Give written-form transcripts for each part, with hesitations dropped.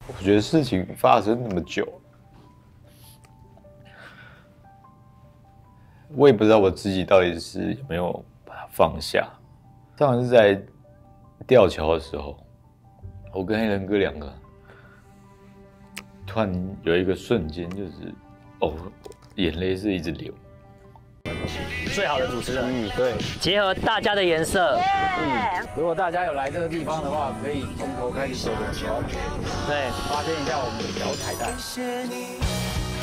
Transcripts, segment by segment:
我觉得事情发生那么久，我也不知道我自己到底是有没有把它放下。上次在吊桥的时候，我跟黑人哥两个突然有一个瞬间，就是眼泪是一直流。 最好的主持人， 对， 结合大家的颜色， 如果大家有来这个地方的话，可以从头开始走的时候， 对， 发现一下我们的小彩蛋。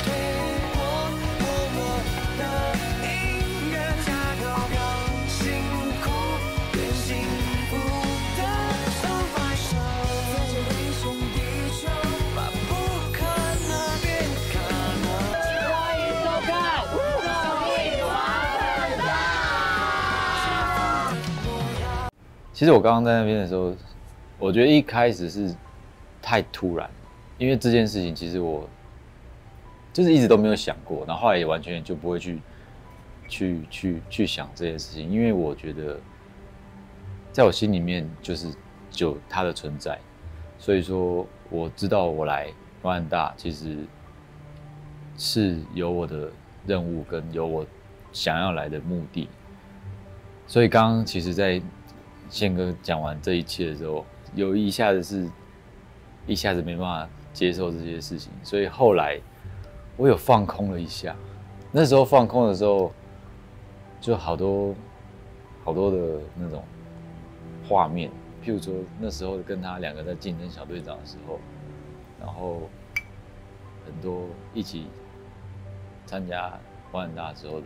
其实我刚刚在那边的时候，我觉得一开始是太突然，因为这件事情其实我就是一直都没有想过，然后后来也完全就不会去想这件事情，因为我觉得在我心里面就它的存在，所以说我知道我来湾很大其实是有我的任务跟有我想要来的目的，所以刚刚其实在宪哥讲完这一切的时候，有一下子没办法接受这些事情，所以后来我有放空了一下。那时候放空的时候，就好多的那种画面，譬如说那时候跟他两个在竞争小队长的时候，然后很多一起参加湾很大时候的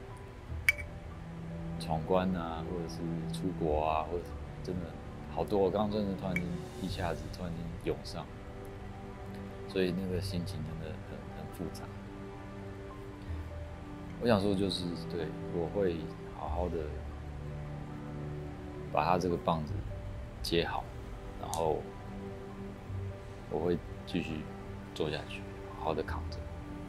闯关啊，或者是出国啊，或者真的好多。我刚刚真的突然间一下子突然间涌上，所以那个心情真的很复杂。我想说就是对，我会好好的把他这个棒子接好，然后我会继续做下去，好好的扛着。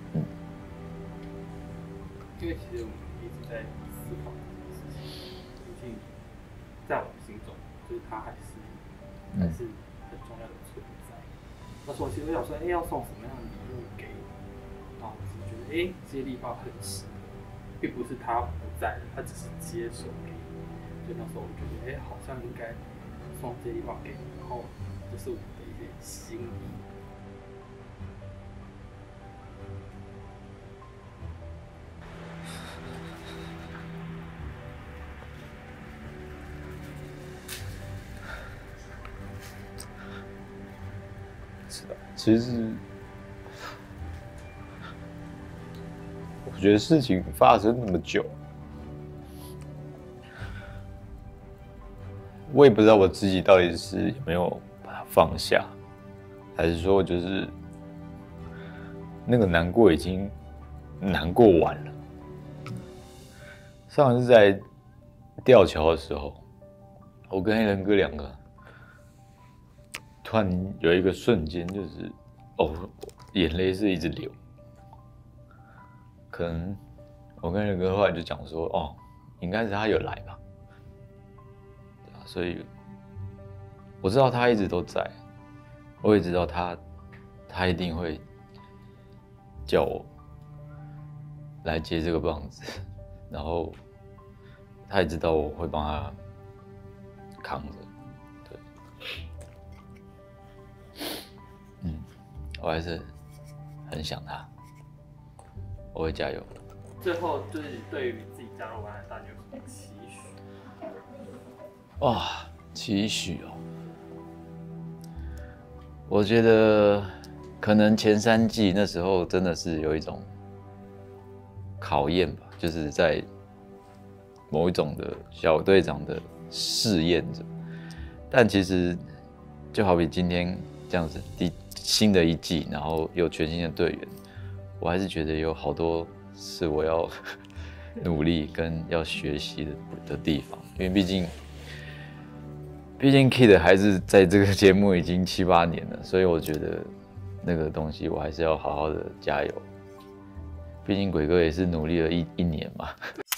因为其实我们一直在思考这件事情，毕竟在我们心中，就是他还是很重要的存在。那时候其实我想说，要送什么样的礼物给你？然后我只是觉得，接力棒很适合，并不是他不在了，他只是接手给你。所以那时候我觉得，好像应该送接力棒给你，然后这是我们的一些心意。 其实，我觉得事情发生那么久，我也不知道我自己到底是有没有把它放下，还是说就是那个难过已经难过完了。上次在吊桥的时候，我跟黑人哥两个突然有一个瞬间，就是眼泪是一直流。可能我跟人哥后来就讲说，应该是他有来吧，对啊，所以我知道他一直都在，我也知道他一定会叫我来接这个棒子，然后他也知道我会帮他扛着。我还是很想他，我会加油。 最后就是对于自己加入湾很大，你有什么期许？ 期许我觉得可能前3季那时候真的是有一种考验吧，就是在某一种的小队长的试验着。但其实就好比今天这样子，新的一季，然后有全新的队员，我还是觉得有好多是我要努力跟要学习的地方，因为毕竟 Kid 还是在这个节目已经7、8年了，所以我觉得那个东西我还是要好好的加油。毕竟鬼哥也是努力了一年嘛。